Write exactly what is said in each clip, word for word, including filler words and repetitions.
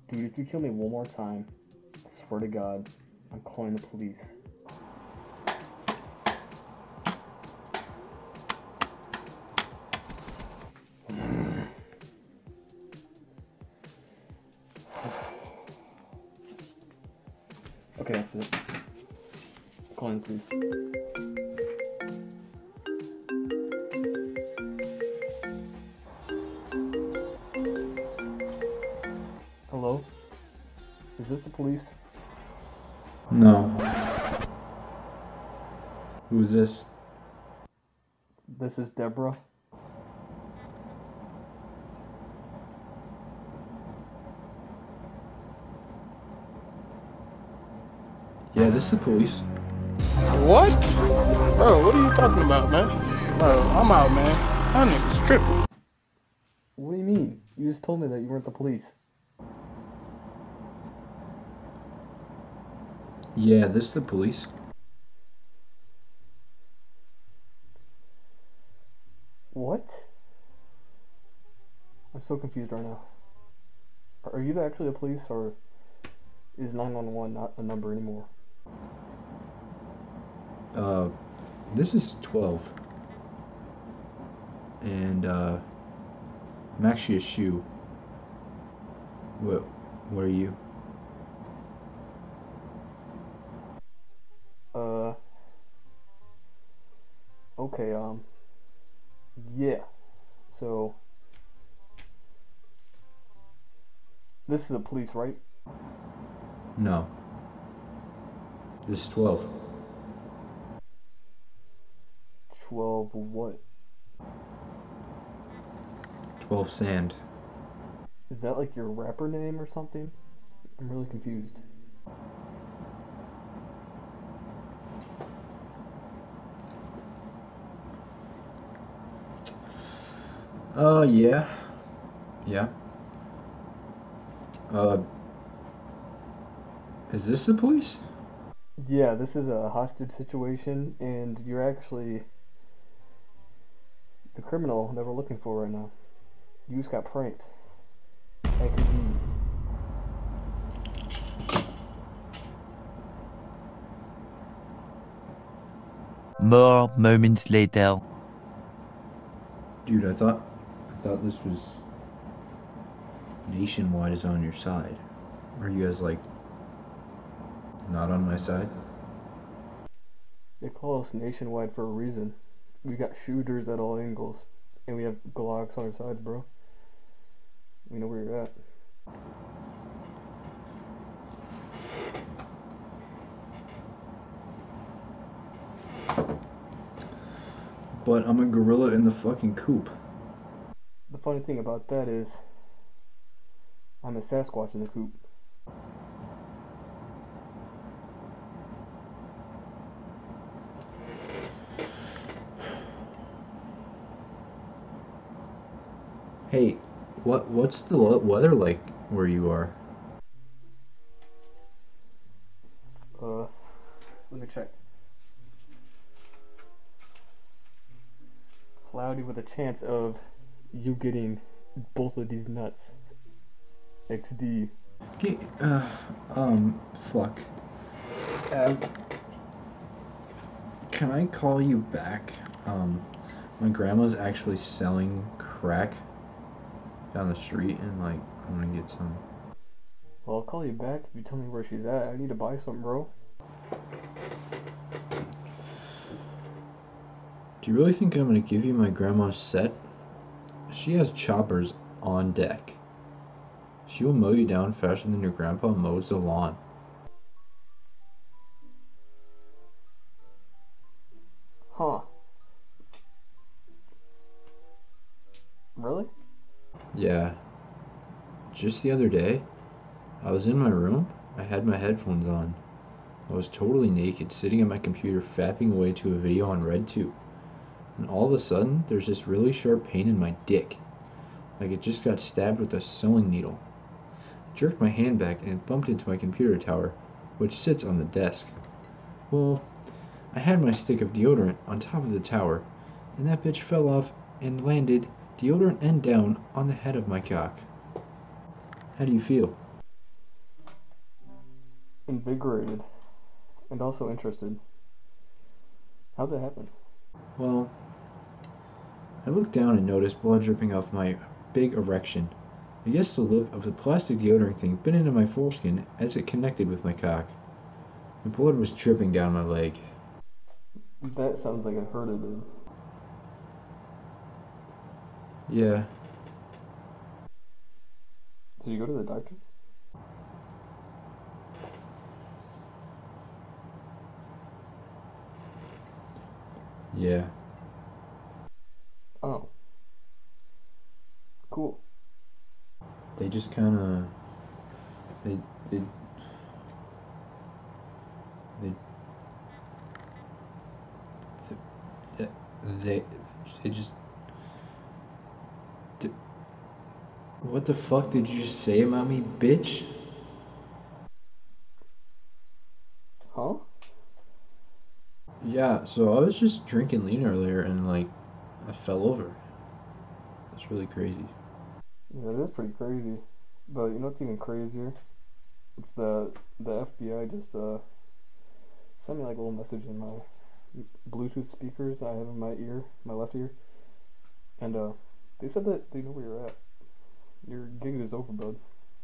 Dude, if you kill me one more time, I swear to God, I'm calling the police. Okay, that's it. I'm calling the police. Hello? Is this the police? No. Who is this? This is Deborah. Yeah, this is the police. What? Bro, what are you talking about, man? Bro, I'm out, man. That nigga's tripping. What do you mean? You just told me that you weren't the police. Yeah, this is the police. What? I'm so confused right now. Are you actually the police, or is nine one one not a number anymore? Uh, this is twelve. And, uh, I'm actually a shoe. What, what are you? Uh, okay, um, yeah, so, this is the police, right? No. This is twelve. twelve what? twelve Sand. Is that like your rapper name or something? I'm really confused. Uh, yeah. Yeah. Uh, is this the police? Yeah, this is a hostage situation, and you're actually the criminal that we're looking for right now. You just got pranked. X D. More moments later. Dude, I thought, I thought this was Nationwide is on your side. Are you guys like not on my side? They call us Nationwide for a reason. We got shooters at all angles, and we have Glocks on our sides, bro. We know where you're at. But I'm a gorilla in the fucking coop. The funny thing about that is, I'm a Sasquatch in the coop. Hey, what what's the le- weather like where you are? Uh, let me check. Cloudy with a chance of you getting both of these nuts. X D. Okay, uh, um, fuck. Uh, can I call you back? Um, my grandma's actually selling crack down the street, and like, I want to get some. Well, I'll call you back if you tell me where she's at. I need to buy some, bro. Do you really think I'm gonna give you my grandma's set? She has choppers on deck. She will mow you down faster than your grandpa mows the lawn. Huh. Really? Yeah. Just the other day, I was in my room, I had my headphones on. I was totally naked, sitting at my computer fapping away to a video on RedTube. And all of a sudden, there's this really sharp pain in my dick. Like it just got stabbed with a sewing needle. I jerked my hand back and it bumped into my computer tower, which sits on the desk. Well, I had my stick of deodorant on top of the tower, and that bitch fell off and landed, deodorant end down, on the head of my cock. How do you feel? invigorated and also interested. How'd that happen? Well, I looked down and noticed blood dripping off my big erection. I guess the lip of the plastic deodorant thing bit into my foreskin as it connected with my cock. The blood was dripping down my leg. That sounds like it hurted, dude. Yeah. Did you go to the doctor? Yeah. Oh. Cool. They just kind of... They... They... They... They... They, they just... Did, what the fuck did you just say about me, bitch? Huh? Yeah, so I was just drinking lean earlier and, like, I fell over. That's really crazy. Yeah, it is pretty crazy. But you know what's even crazier? It's the the F B I just uh sent me like a little message in my Bluetooth speakers I have in my ear, my left ear, and uh they said that they know where you're at. Your gig is over, bud.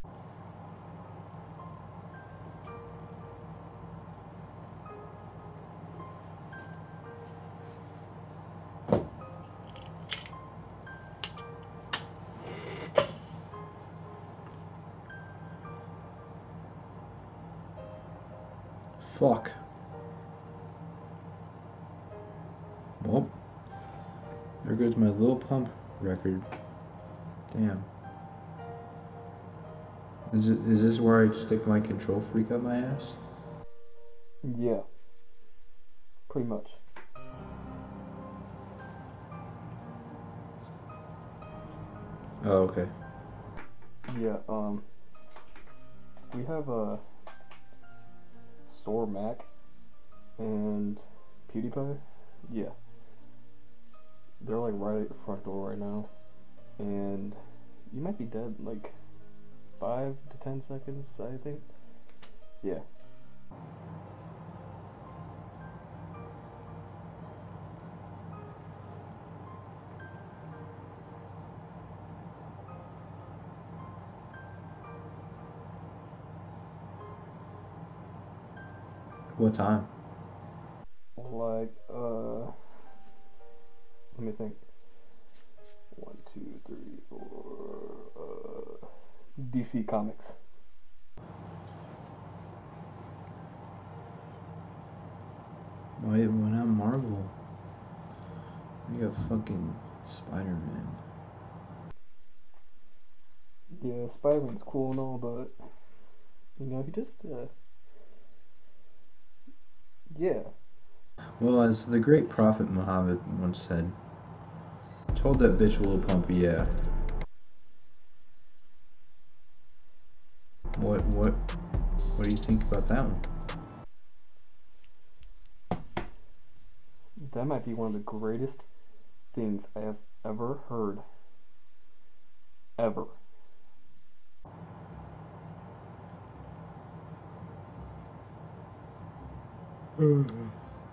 Fuck. Well, there goes my Lil Pump record. Damn. Is it, is this where I stick my control freak up my ass? Yeah. Pretty much. Oh, okay. Yeah, um we have a Store Mac and PewDiePie. Yeah. They're like right at your front door right now. And you might be dead in like five to ten seconds, I think. Yeah. What time? Like, uh let me think. One, two, three, four, uh D C Comics. Why, we're not Marvel. We got fucking Spider-Man. Yeah, Spider-Man's cool and all, but you know, he just uh yeah. Well, as the great Prophet Muhammad once said, told that bitch Lil Pump, yeah. What, what, what do you think about that one? That might be one of the greatest things I have ever heard. Ever. Mm-hmm.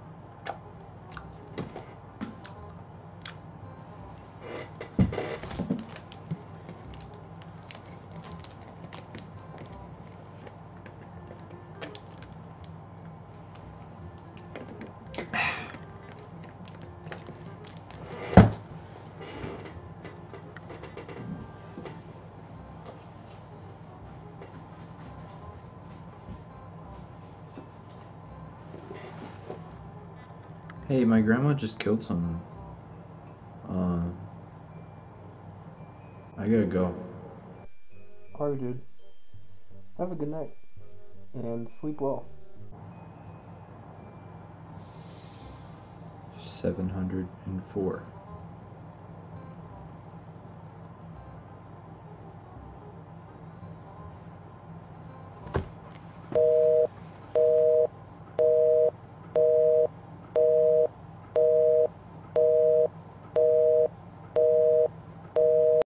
Hey, my grandma just killed someone. Uh, I gotta go. Alright, dude. Have a good night. And sleep well. seven hundred four.